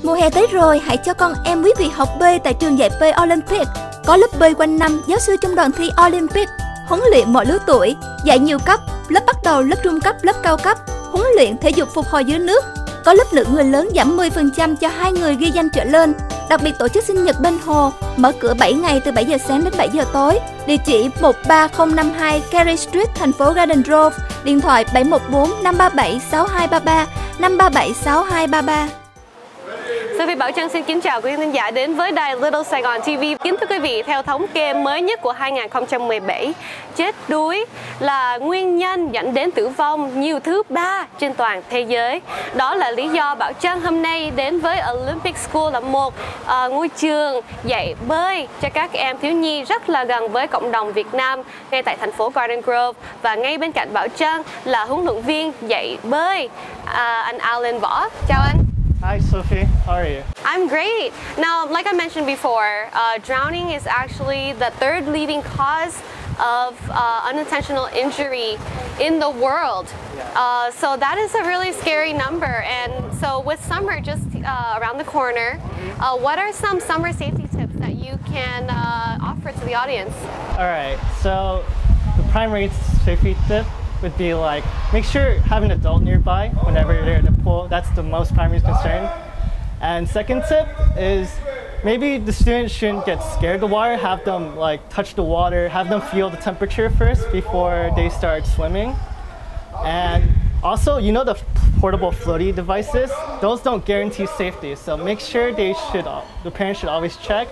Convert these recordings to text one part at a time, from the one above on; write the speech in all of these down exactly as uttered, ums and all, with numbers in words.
Mùa hè tới rồi, hãy cho con em quý vị học bơi tại trường dạy bơi Olympic. Có lớp bơi quanh năm, giáo sư trong đoàn thi Olympic, huấn luyện mọi lứa tuổi, dạy nhiều cấp, lớp bắt đầu, lớp trung cấp, lớp cao cấp, huấn luyện thể dục phục hồi dưới nước. Có lớp nữ người lớn giảm mười phần trăm cho hai người ghi danh trở lên. Đặc biệt tổ chức sinh nhật bên hồ, mở cửa bảy ngày từ bảy giờ sáng đến bảy giờ tối. Địa chỉ một ba không năm hai Carey Street, thành phố Garden Grove. Điện thoại bảy một bốn năm ba bảy sáu hai ba ba, năm ba bảy sáu hai ba ba. Sophie Bảo Trân xin kính chào quý khán giả đến với đài Little Saigon ti vi. Kính thưa quý vị, theo thống kê mới nhất của hai nghìn không trăm mười bảy, chết đuối là nguyên nhân dẫn đến tử vong nhiều thứ ba trên toàn thế giới. Đó là lý do Bảo Trân hôm nay đến với Olympic School, là một uh, ngôi trường dạy bơi cho các em thiếu nhi rất là gần với cộng đồng Việt Nam ngay tại thành phố Garden Grove. Và ngay bên cạnh Bảo Trân là huấn luyện viên dạy bơi uh, anh Alan Võ. Chào anh. Hi Sophie, how are you? I'm great. Now, like I mentioned before, uh, drowning is actually the third leading cause of uh, unintentional injury in the world. Uh, so that is a really scary number. And so with summer just uh, around the corner, uh, what are some summer safety tips that you can uh, offer to the audience? All right, so the primary safety tip would be like, make sure have an adult nearby whenever you're in the pool. That's the most primary concern. And second tip is maybe the students shouldn't get scared of the water. Have them like touch the water, have them feel the temperature first before they start swimming. And also, you know the portable floaty devices? Those don't guarantee safety, so make sure they should, the parents should always check.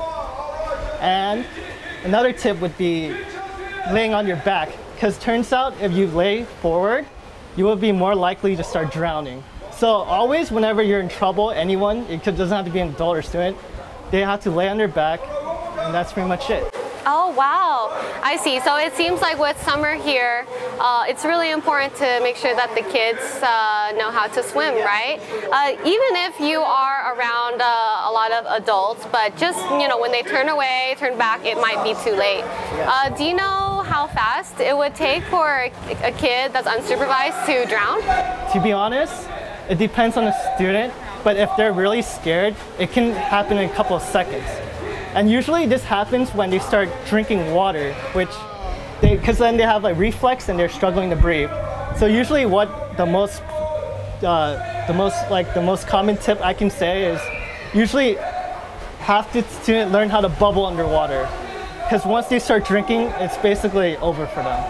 And another tip would be laying on your back. Because turns out if you lay forward, you will be more likely to start drowning. So always whenever you're in trouble, anyone, it could, doesn't have to be an adult or student, they have to lay on their back, and that's pretty much it. Oh, wow. I see. So it seems like with summer here, uh, it's really important to make sure that the kids uh, know how to swim, right? Uh, even if you are around uh, a lot of adults, but just, you know, when they turn away, turn back, it might be too late. Uh, do you know how fast it would take for a kid that's unsupervised to drown? To be honest, it depends on the student, but if they're really scared, it can happen in a couple of seconds. And usually this happens when they start drinking water, which they, because then they have a reflex and they're struggling to breathe. So usually what the most, uh, the most like the most common tip I can say is usually have the student learn how to bubble underwater. Because once they start drinking, it's basically over for them.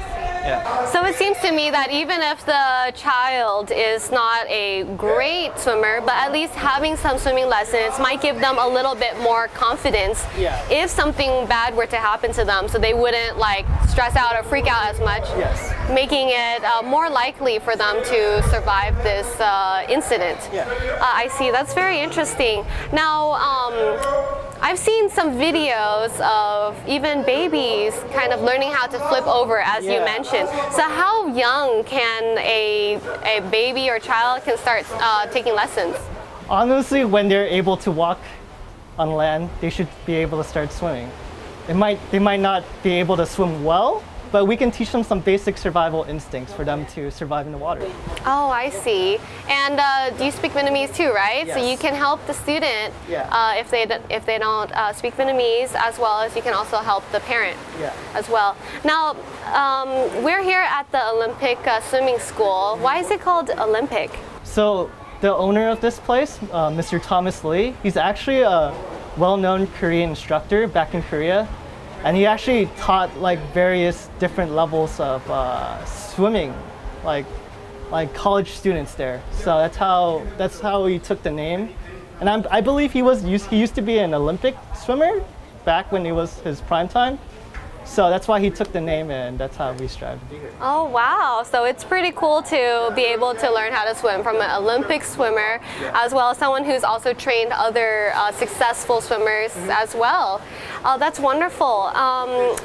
Yeah. So it seems to me that even if the child is not a great swimmer, but at least having some swimming lessons might give them a little bit more confidence Yeah. if something bad were to happen to them, so they wouldn't like stress out or freak out as much, Yes. making it uh, more likely for them to survive this uh, incident. Yeah. Uh, I see. That's very interesting. Now, um, I've seen some videos of even babies kind of learning how to flip over, as Yeah. you mentioned. So how young can a, a baby or child can start uh, taking lessons? Honestly, when they're able to walk on land, they should be able to start swimming. They might, they might not be able to swim well, but we can teach them some basic survival instincts for them to survive in the water. Oh, I see. And uh, do you speak Vietnamese too, right? So Yes. you can help the student Yeah. uh, if they if they don't uh, speak Vietnamese, as well as you can also help the parent Yeah. as well. Now, um, we're here at the Olympic uh, Swimming School. Why is it called Olympic? So the owner of this place, uh, Mister Thomas Lee, he's actually a well-known Korean instructor back in Korea. And he actually taught like various different levels of uh, swimming, like like college students there. So that's how that's how he took the name. And I'm, I believe he was used, he used to be an Olympic swimmer back when it was his prime time. So that's why he took the name, and that's how we strive to be here. Oh, wow. So it's pretty cool to be able to learn how to swim from an Olympic swimmer, Yeah. as well as someone who's also trained other uh, successful swimmers Mm-hmm. as well. Oh, that's wonderful. Um,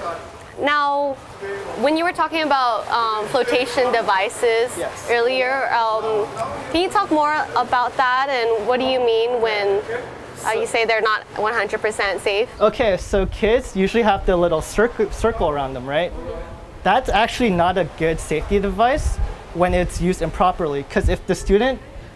now, when you were talking about um, flotation devices Yes. earlier, um, can you talk more about that, and what do you mean when Uh, you say they're not one hundred percent safe? Okay, so kids usually have the little circle, circle around them, right? That's actually not a good safety device when it's used improperly, because if the student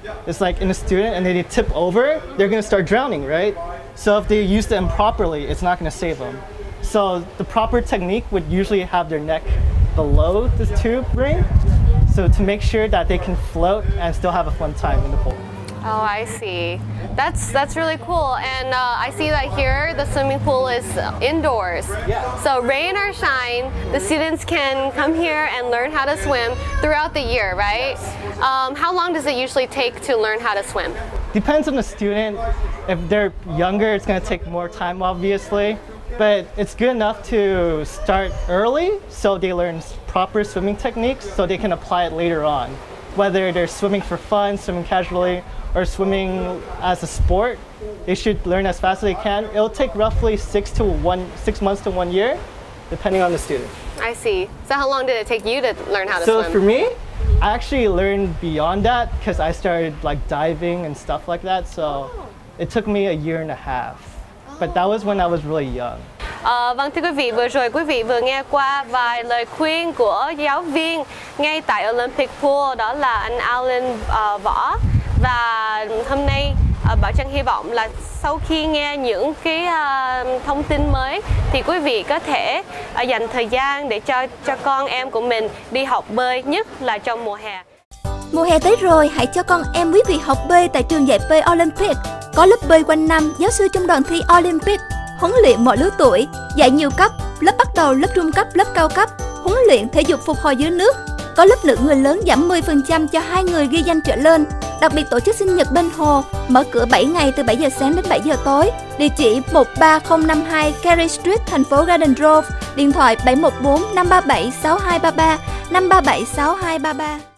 It's like in a student and they tip over, they're gonna start drowning, right? So if they use them improperly, it's not gonna save them. So the proper technique would usually have their neck below this tube ring, so to make sure that they can float and still have a fun time in the pool. Oh, I see. That's that's really cool. And uh, I see that here the swimming pool is indoors. Yeah. So rain or shine, the students can come here and learn how to swim throughout the year, right? Yes. Um, how long does it usually take to learn how to swim? Depends on the student. If they're younger, it's going to take more time, obviously. But it's good enough to start early so they learn proper swimming techniques so they can apply it later on. Whether they're swimming for fun, swimming casually, or swimming as a sport, they should learn as fast as they can. It'll take roughly six to one, six months to one year, depending on the student. I see. So how long did it take you to learn how to so swim? So for me, I actually learned beyond that because I started like diving and stuff like that. So oh. it took me a year and a half. But that was when I was really young. À, vâng thưa quý vị, vừa rồi quý vị vừa nghe qua vài lời khuyên của giáo viên ngay tại Olympic Pool, đó là anh Alan uh, Võ. Và hôm nay uh, Bảo Trân hy vọng là sau khi nghe những cái uh, thông tin mới thì quý vị có thể uh, dành thời gian để cho cho con em của mình đi học bơi, nhất là trong mùa hè. Mùa hè tới rồi, hãy cho con em quý vị học bơi tại trường dạy bơi Olympic. Có lớp bơi quanh năm, giáo sư trong đoàn thi Olympic, huấn luyện mọi lứa tuổi, dạy nhiều cấp, lớp bắt đầu, lớp trung cấp, lớp cao cấp, huấn luyện thể dục phục hồi dưới nước. Có lớp lượng người lớn giảm mười phần trăm cho hai người ghi danh trở lên. Đặc biệt tổ chức sinh nhật bên hồ, mở cửa bảy ngày từ bảy giờ sáng đến bảy giờ tối. Địa chỉ một ba không năm hai Carey Street, thành phố Garden Grove. Điện thoại bảy một bốn năm ba bảy sáu hai ba ba, năm ba bảy sáu hai ba ba.